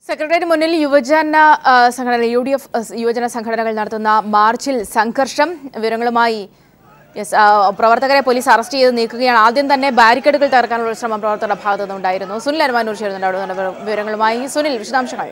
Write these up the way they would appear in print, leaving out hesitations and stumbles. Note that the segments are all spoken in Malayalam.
സെക്രട്ടേറിയറ്റ് മുന്നിൽ യുവജന സംഘടന UDF യുവജന സംഘടനകൾ നടത്തുന്ന മാർച്ചിൽ സംഘർഷം വിവരങ്ങളുമായി പ്രവർത്തകരെ പോലീസ് അറസ്റ്റ് ചെയ്ത് നീക്കുകയാണ്. ആദ്യം തന്നെ ബാരിക്കേഡുകൾ തകർക്കാനുള്ള ശ്രമം പ്രവർത്തകരുടെ ഭാഗത്തു നിന്നുണ്ടായിരുന്നു. സുനിൽ അരമാനൂർ ചേരുന്നുണ്ട് വിവരങ്ങളുമായി. സുനിൽ, വിശദാംശങ്ങൾ.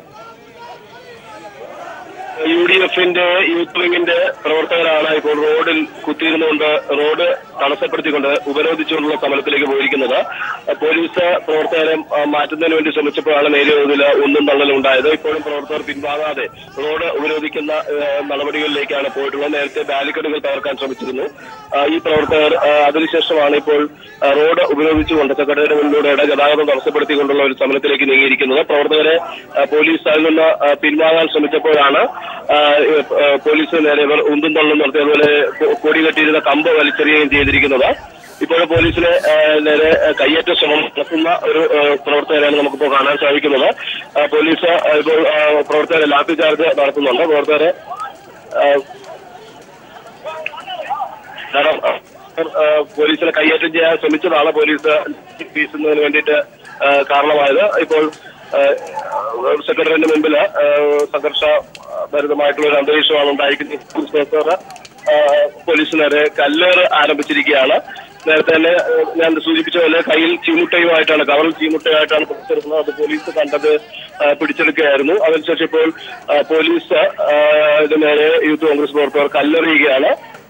UDFന്റെ യൂത്ത് വിങ്ങിന്റെ പ്രവർത്തകരാണ് ഇപ്പോൾ റോഡിൽ കുത്തിയിരുന്നുകൊണ്ട് റോഡ് തടസ്സപ്പെടുത്തിക്കൊണ്ട് ഉപരോധിച്ചുകൊണ്ടുള്ള സമരത്തിലേക്ക് പോയിരിക്കുന്നത്. പോലീസ് പ്രവർത്തകരെ മാറ്റുന്നതിന് വേണ്ടി ശ്രമിച്ചപ്പോഴാണ് നേരിയ തോതിൽ ഒന്നും തള്ളലും ഉണ്ടായത്. ഇപ്പോഴും പ്രവർത്തകർ പിൻവാങ്ങാതെ റോഡ് ഉപരോധിക്കുന്ന നടപടികളിലേക്കാണ് പോയിട്ടുള്ളത്. നേരത്തെ ബാരിക്കേഡുകൾ തകർക്കാൻ ശ്രമിച്ചിരുന്നു ഈ പ്രവർത്തകർ. അതിനുശേഷമാണ് ഇപ്പോൾ റോഡ് ഉപരോധിച്ചുകൊണ്ട് സെക്രട്ടേറിയറ്റ് മുന്നിലൂടെ ഗതാഗതം തടസ്സപ്പെടുത്തിക്കൊണ്ടുള്ള ഒരു സമരത്തിലേക്ക് നീങ്ങിയിരിക്കുന്നത്. പ്രവർത്തകരെ പോലീസ് അതിൽ നിന്ന് പിൻവാങ്ങാൻ ശ്രമിച്ചപ്പോഴാണ് പോലീസ് നേരെ ഇവർ ഉന്തും തള്ളും നടത്തി, അതുപോലെ കൊടി കെട്ടിയിരുന്ന കമ്പ് വലിച്ചെറിയുകയും ചെയ്തിരിക്കുന്നത്. ഇപ്പോഴും പോലീസിനെ നേരെ കയ്യേറ്റ ശ്രമം നടത്തുന്ന ഒരു പ്രവർത്തകരെയാണ് നമുക്കിപ്പോൾ കാണാൻ സാധിക്കുന്നത്. പോലീസ് ഇപ്പോൾ പ്രവർത്തകരെ ലാത്തി ചാർജ് നടത്തുന്നുണ്ട്. പ്രവർത്തകരെ പോലീസിനെ കയ്യേറ്റം ചെയ്യാൻ ശ്രമിച്ചതാണ് പോലീസ് വീശുന്നതിന് വേണ്ടിയിട്ട് കാരണമായത്. ഇപ്പോൾ സെക്രട്ടറിയുടെ മുമ്പിൽ സംഘർഷഭരിതമായിട്ടുള്ള ഒരു അന്തരീക്ഷമാണ് ഉണ്ടായിരിക്കുന്നത്. പോലീസ് നേരെ കല്ലേറ് ആരംഭിച്ചിരിക്കുകയാണ്. നേരത്തെ തന്നെ ഞാൻ സൂചിപ്പിച്ച പോലെ കയ്യിൽ ചീമുട്ടയുമായിട്ടാണ്, കവറിൽ ചീമുട്ടയായിട്ടാണ് പുറത്തിരുന്നത്. അത് പോലീസ് കണ്ടത് പിടിച്ചെടുക്കുകയായിരുന്നു. അതിനുശേഷം ഇപ്പോൾ പോലീസ് ഇതിന് നേരെ യൂത്ത് കോൺഗ്രസ് പ്രവർത്തകർ കല്ലെറിയുകയാണ്.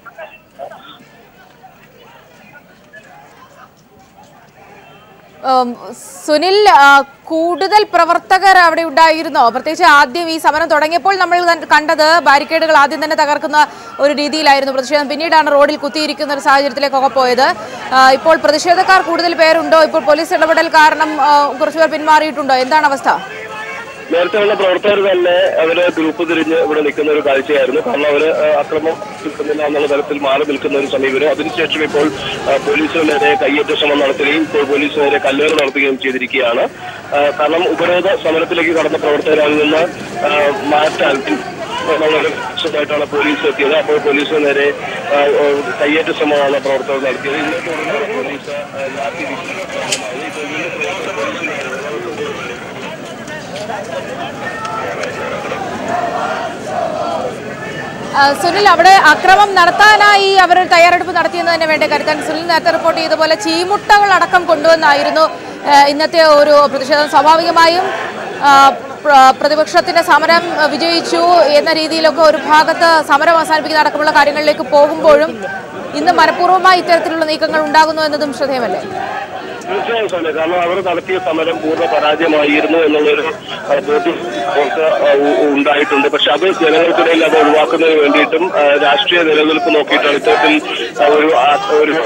സുനിൽ, കൂടുതൽ പ്രവർത്തകർ അവിടെ ഉണ്ടായിരുന്നോ? പ്രത്യേകിച്ച് ആദ്യം ഈ സമരം തുടങ്ങിയപ്പോൾ നമ്മൾ കണ്ടത് ബാരിക്കേഡുകൾ ആദ്യം തന്നെ തകർക്കുന്ന ഒരു രീതിയിലായിരുന്നു പ്രതിഷേധം. പിന്നീടാണ് റോഡിൽ കുത്തിയിരിക്കുന്ന ഒരു സാഹചര്യത്തിലേക്കൊക്കെ പോയത്. ഇപ്പോൾ പ്രതിഷേധക്കാർ കൂടുതൽ പേരുണ്ടോ? ഇപ്പോൾ പോലീസ് ഇടപെടൽ കാരണം കുറച്ചുപേർ പിന്മാറിയിട്ടുണ്ടോ? എന്താണ് അവസ്ഥ? നേരത്തെയുള്ള പ്രവർത്തകർ തന്നെ അവര് ഗ്രൂപ്പ് തിരിഞ്ഞ് ഇവിടെ നിൽക്കുന്ന ഒരു കാഴ്ചയായിരുന്നു. കാരണം അവര് അക്രമം നിൽക്കുന്നില്ല എന്നുള്ള തരത്തിൽ മാറി നിൽക്കുന്ന ഒരു സമീപനം. അതിനുശേഷം ഇപ്പോൾ പോലീസിന് നേരെ കയ്യേറ്റ ശ്രമം നടത്തുകയും ഇപ്പോൾ പോലീസിന് നേരെ കല്ലേറ് നടത്തുകയും ചെയ്തിരിക്കുകയാണ്. കാരണം ഉപരോധ സമരത്തിലേക്ക് കടന്ന പ്രവർത്തകരെ അതിൽ നിന്ന് മാറ്റാൻ ായിട്ടാണ് പോലീസ് എത്തിയത്. അപ്പോൾ പോലീസിന് നേരെ കയ്യേറ്റ ശ്രമമാണ് പ്രവർത്തകർ നടത്തിയത്. ഇതിനെ തുടർന്ന് പോലീസ് സുനിൽ, അവിടെ അക്രമം നടത്താനായി അവർ തയ്യാറെടുപ്പ് നടത്തിയെന്ന് തന്നെ വേണ്ട കരുതാൻ. സുനിൽ നേരത്തെ റിപ്പോർട്ട് ചെയ്തതുപോലെ ചീമുട്ടകൾ അടക്കം കൊണ്ടുവന്നായിരുന്നു ഇന്നത്തെ ഒരു പ്രതിഷേധം. സ്വാഭാവികമായും പ്രതിപക്ഷത്തിന്റെ സമരം വിജയിച്ചു എന്ന രീതിയിലൊക്കെ ഒരു ഭാഗത്ത് സമരം അവസാനിപ്പിക്കുന്ന അടക്കമുള്ള കാര്യങ്ങളിലേക്ക് പോകുമ്പോഴും ഇന്ന് മനഃപൂർവ്വമായി ഇത്തരത്തിലുള്ള നീക്കങ്ങൾ ഉണ്ടാകുന്നു എന്നതും ശ്രദ്ധേയമല്ലേ? തീർച്ചയായും സമയം. കാരണം അവർ നടത്തിയ സമരം പൂർണ്ണ പരാജയമായിരുന്നു എന്നുള്ളൊരു ബോധ്യം ഉണ്ടായിട്ടുണ്ട്. പക്ഷെ അത് ജനങ്ങൾക്കിടയിൽ അത് ഒഴിവാക്കുന്നതിന് വേണ്ടിയിട്ടും രാഷ്ട്രീയ നിലനിൽപ്പ് നോക്കിയിട്ടാണ് ഇത്തരത്തിൽ ഒരു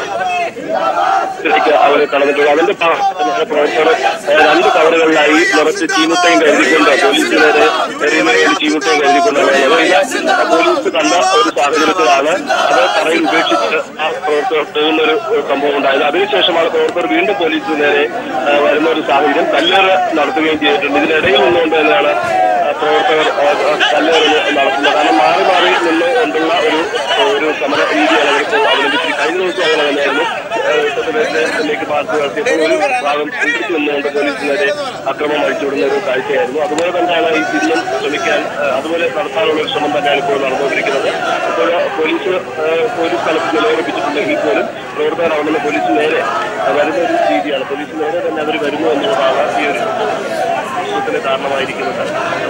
അവർ കടന്നിട്ടുള്ളത്. അതിന്റെ പ്രവർത്തകർ 2 കവറുകളിലായി നിറച്ച് ചീമുട്ടയും കരുതിക്കൊണ്ട് പോലീസിന് നേരെ എറിയുന്നതിന് ചീമുട്ടയും കരുതിക്കൊണ്ടാണ്. പോലീസ് കണ്ട ഒരു സാഹചര്യത്തിലാണ് അത് തറയിൽ ഉപേക്ഷിച്ച് ആ പ്രവർത്തകർ പോകുന്നൊരു സംഭവം ഉണ്ടായത്. അതിനുശേഷമാണ് പ്രവർത്തകർ വീണ്ടും പോലീസിന് നേരെ വരുന്ന ഒരു സാഹചര്യം കല്ലേറ് നടത്തുകയും ചെയ്തിട്ടുണ്ട്. ഇതിനിടയിൽ നിന്നുകൊണ്ട് തന്നെയാണ് പ്രവർത്തകർ കല്ലേറ് നടത്തുന്നത്. കാരണം മാറി മാറി നിന്ന് കൊണ്ടുള്ള ഒരു സമര രീതിയാണ് അവർക്ക് അവലംബിച്ചത്. കഴിഞ്ഞ ദിവസം അങ്ങനെ തന്നെയായിരുന്നു. ലേക്ക് മാറ്റി നടത്തിയപ്പോൾ ഒരു ഭാഗം പിടിച്ചു നിന്നുകൊണ്ട് പോലീസിനെതിരെ അക്രമം അഴിച്ചുവിടുന്ന ഒരു കാഴ്ചയായിരുന്നു. അതുപോലെ തന്നെയാണ് ഇന്നും ശ്രമിക്കാൻ അതുപോലെ നടത്താനുള്ള ഒരു ശ്രമം തന്നെയാണ് ഇപ്പോൾ നടന്നുകൊണ്ടിരിക്കുന്നത്. ഇപ്പോൾ പോലീസ് സ്ഥലത്ത് നിലയുറപ്പിച്ചിട്ടുണ്ടെങ്കിൽ പോലും പ്രവർത്തകർ അവിടെ നിന്ന് പോലീസ് നേരെ വരുന്ന ഒരു രീതിയാണ്. പോലീസ് നേരെ തന്നെ അവർ വരുന്നു എന്നുള്ളതാണ് ഈ ഒരു പ്രശ്നത്തിന് കാരണമായിരിക്കുന്നത്.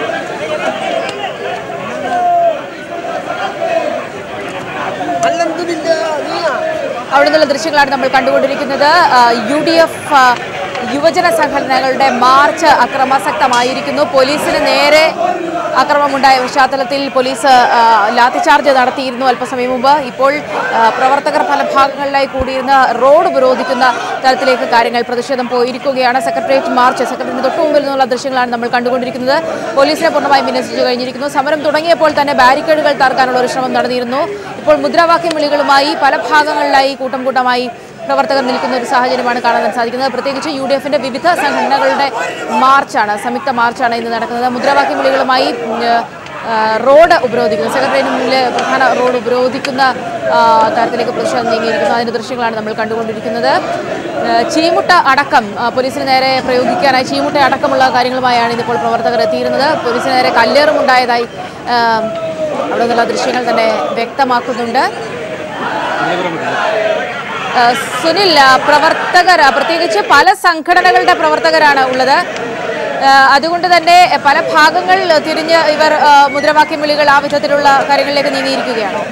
അവിടെ നിന്നുള്ള ദൃശ്യങ്ങളാണ് നമ്മൾ കണ്ടുകൊണ്ടിരിക്കുന്നത്. UDF യുവജന സംഘടനകളുടെ മാർച്ച് അക്രമാസക്തമായിരിക്കുന്നു. പോലീസിന് നേരെ അക്രമമുണ്ടായ പശ്ചാത്തലത്തിൽ പോലീസ് ലാത്തിചാർജ് നടത്തിയിരുന്നു അല്പസമയം മുമ്പ്. ഇപ്പോൾ പ്രവർത്തകർ പല ഭാഗങ്ങളിലായി കൂടിയിരുന്ന റോഡ് ഉപരോധിക്കുന്ന തരത്തിലേക്ക് കാര്യങ്ങൾ പ്രതിഷേധം പോയിരിക്കുകയാണ്. സെക്രട്ടേറിയറ്റിന് തൊട്ടു മുമ്പിൽ നിന്നുള്ള ദൃശ്യങ്ങളാണ് നമ്മൾ കണ്ടുകൊണ്ടിരിക്കുന്നത്. പോലീസിനെ പൂർണ്ണമായും വിന്യസിച്ചു കഴിഞ്ഞിരിക്കുന്നു. സമരം തുടങ്ങിയപ്പോൾ തന്നെ ബാരിക്കേഡുകൾ തകർക്കാനുള്ള ഒരു ശ്രമം നടന്നിരുന്നു. ഇപ്പോൾ മുദ്രാവാക്യം വിളികളുമായി പല ഭാഗങ്ങളിലായി കൂട്ടം കൂട്ടമായി പ്രവർത്തകർ നിൽക്കുന്ന ഒരു സാഹചര്യമാണ് കാണാൻ സാധിക്കുന്നത്. പ്രത്യേകിച്ച് UDFന്റെ വിവിധ സംഘടനകളുടെ സംയുക്ത മാർച്ചാണ് ഇന്ന് നടക്കുന്നത്. മുദ്രാവാക്യം വിളികളുമായി റോഡ് ഉപരോധിക്കുന്നു. സെക്രട്ടേറിയറ്റിന് മുന്നിൽ പ്രധാന റോഡ് ഉപരോധിക്കുന്ന തരത്തിലേക്ക് പ്രതിഷേധം നീങ്ങിയിരിക്കുന്നു. അതിന്റെ ദൃശ്യങ്ങളാണ് നമ്മൾ കണ്ടുകൊണ്ടിരിക്കുന്നത്. ചീമുട്ട അടക്കം പോലീസിന് നേരെ പ്രയോഗിക്കാനായി ചീമുട്ട അടക്കമുള്ള കാര്യങ്ങളുമായാണ് ഇതിപ്പോൾ പ്രവർത്തകർ എത്തിയിരുന്നത്. പോലീസിന് നേരെ കല്ലേറും ഉണ്ടായതായി അവിടെ നിന്നുള്ള ദൃശ്യങ്ങൾ തന്നെ വ്യക്തമാക്കുന്നുണ്ട്. സുനിൽ, പ്രവർത്തകർ പ്രത്യേകിച്ച് പല സംഘടനകളുടെ പ്രവർത്തകരാണ് ഉള്ളത്. അതുകൊണ്ട് തന്നെ പല ഭാഗങ്ങൾ തിരിഞ്ഞ് ഇവർ മുദ്രാവാക്യം വിളികൾ ആ വിധത്തിലുള്ള കാര്യങ്ങളിലേക്ക് നീങ്ങിയിരിക്കുകയാണോ?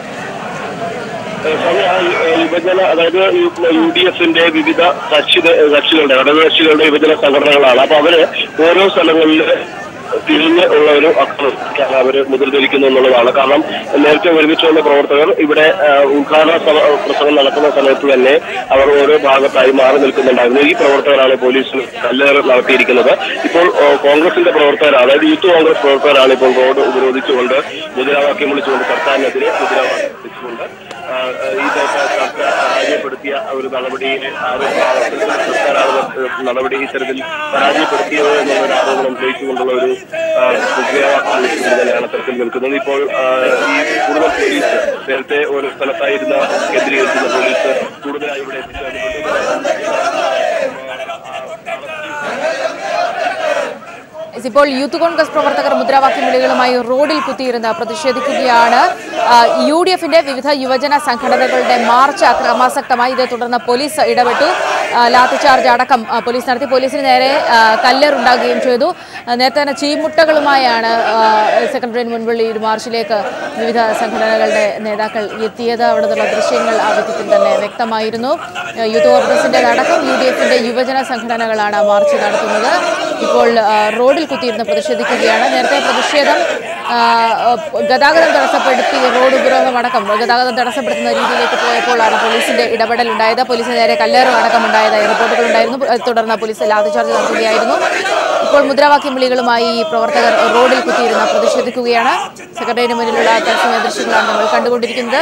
യുവജന, അതായത് UDFന്റെ വിവിധ കക്ഷികളുടെ ഘടകകക്ഷികളുടെ യുവജന സംഘടനകളാണ്. അപ്പൊ അവര് ഓരോ സ്ഥലങ്ങളിൽ തിരിഞ്ഞ് ഉള്ള ഒരു അക്രമത്തിലാണ് അവർ മുതിർന്നിരിക്കുന്നു എന്നുള്ളതാണ്. കാരണം നേരത്തെ ഒരുമിച്ച് വന്ന പ്രവർത്തകർ ഇവിടെ ഉദ്ഘാടന പ്രസംഗം നടക്കുന്ന സമയത്ത് തന്നെ അവർ ഓരോ ഭാഗത്തായി മാറി നിൽക്കുന്നുണ്ടായിരുന്നു. ഈ പ്രവർത്തകരാണ് പോലീസ് കല്ലേറ് നടത്തിയിരിക്കുന്നത്. ഇപ്പോൾ കോൺഗ്രസിന്റെ പ്രവർത്തകരാണ്, അതായത് യൂത്ത് കോൺഗ്രസ് പ്രവർത്തകരാണ് ഇപ്പോൾ റോഡ് ഉപരോധിച്ചുകൊണ്ട് മുദ്രാവാക്യം വിളിച്ചുകൊണ്ട് സർക്കാരിനെതിരെ മുദ്രാവാക്യം വിളിച്ചുകൊണ്ട് ഈ പരാജയപ്പെടുത്തിയ ഒരു നടപടിയെ നടപടി ഇത്തരത്തിൽ പരാജയപ്പെടുത്തിയത് എന്നുള്ളൊരു ആരോപണം ഉന്നയിച്ചുകൊണ്ടുള്ള ഒരു മുദ്രാവാക്യം അത്തരത്തിൽ നിൽക്കുന്നത്. ഇപ്പോൾ ഈ കൂടുതൽ പോലീസ് നേരത്തെ ഒരു സ്ഥലത്തായിരുന്ന കേന്ദ്രീകരിക്കുന്ന പോലീസ് കൂടുതലായി ഇവിടെ ഇപ്പോൾ യൂത്ത് കോൺഗ്രസ് പ്രവർത്തകർ മുദ്രാവാക്യം വിളികളുമായി റോഡിൽ കുത്തിയിരുന്ന് പ്രതിഷേധിക്കുകയാണ്. UDFന്റെ വിവിധ യുവജന സംഘടനകളുടെ മാർച്ച് അക്രമാസക്തമായി. ഇതേ തുടർന്ന് പോലീസ് ഇടപെട്ടു. ലാത്തിചാർജ് അടക്കം പോലീസ് നടത്തി. പോലീസിന് നേരെ കല്ലേറുണ്ടാകുകയും ചെയ്തു. നേരത്തെ തന്നെ ചീമുട്ടകളുമായാണ് സെക്രട്ടേറിയറ്റ് മുൻപിൽ ഈ മാർച്ചിലേക്ക് വിവിധ സംഘടനകളുടെ നേതാക്കൾ എത്തിയത്. അവിടെ നിന്നുള്ള ദൃശ്യങ്ങൾ ആ വിധത്തിൽ തന്നെ വ്യക്തമായിരുന്നു. യൂത്ത് കോൺഗ്രസിന്റെ അടക്കം UDFന്റെ യുവജന സംഘടനകളാണ് മാർച്ച് നടത്തുന്നത്. ഇപ്പോൾ റോഡിൽ കുത്തിയിരുന്ന് പ്രതിഷേധിക്കുകയാണ്. നേരത്തെ പ്രതിഷേധം ഗതാഗതം തടസ്സപ്പെടുത്തി റോഡ് ഉപരോധം അടക്കം ഗതാഗതം തടസ്സപ്പെടുത്തുന്ന രീതിയിലേക്ക് പോയപ്പോഴാണ് പോലീസിന്റെ ഇടപെടൽ ഉണ്ടായത്. പോലീസിന് നേരെ കല്ലേറും അടക്കം ഉണ്ടായതായി റിപ്പോർട്ടുകൾ ഉണ്ടായിരുന്നു. തുടർന്ന് പോലീസ് ലാത്തിചാർജ് നടത്തുകയായിരുന്നു. ഇപ്പോൾ മുദ്രാവാക്യം വിളികളുമായി പ്രവർത്തകർ റോഡിൽ കുത്തിയിരുന്ന് പ്രതിഷേധിക്കുകയാണ്. സെക്രട്ടേറിയറ്റിന് മുന്നിലുള്ള തത്സമയ ദൃശ്യങ്ങളാണ് നമ്മൾ കണ്ടുകൊണ്ടിരിക്കുന്നത്.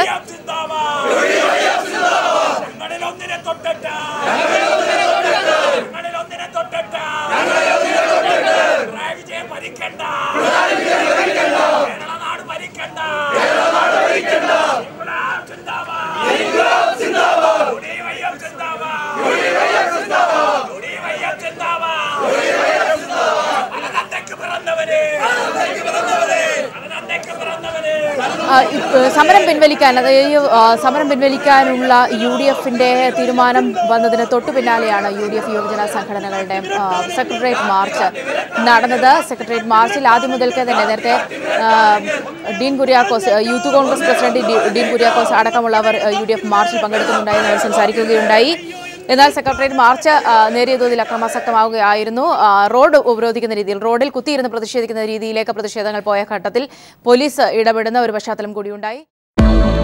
സമരം പിൻവലിക്കാൻ, അതായത് സമരം പിൻവലിക്കാനുള്ള UDFന്റെ തീരുമാനം വന്നതിന് തൊട്ടു പിന്നാലെയാണ് UDF യുവജന സംഘടനകളുടെ സെക്രട്ടേറിയറ്റ് മാർച്ച് നടന്നത്. സെക്രട്ടേറിയറ്റ് മാർച്ചിൽ ആദ്യം മുതൽക്കേ തന്നെ നേരത്തെ ഡീൻ കുര്യാക്കോസ്, യൂത്ത് കോൺഗ്രസ് പ്രസിഡന്റ് ഡീൻ കുര്യാക്കോസ് അടക്കമുള്ളവർ UDF മാർച്ചിൽ പങ്കെടുക്കുന്നുണ്ടായിരുന്നു. അവർ സംസാരിക്കുകയുണ്ടായി. എന്നാൽ സെക്രട്ടേറിയറ്റ് മാർച്ച് നേരിയ തോതിൽ അക്രമാസക്തമാവുകയായിരുന്നു. റോഡ് ഉപരോധിക്കുന്ന രീതിയിൽ, റോഡിൽ കുത്തിയിരുന്ന് പ്രതിഷേധിക്കുന്ന രീതിയിലേക്ക് പ്രതിഷേധങ്ങൾ പോയ ഘട്ടത്തിൽ പോലീസ് ഇടപെടുന്ന ഒരു പശ്ചാത്തലം കൂടിയുണ്ടായി.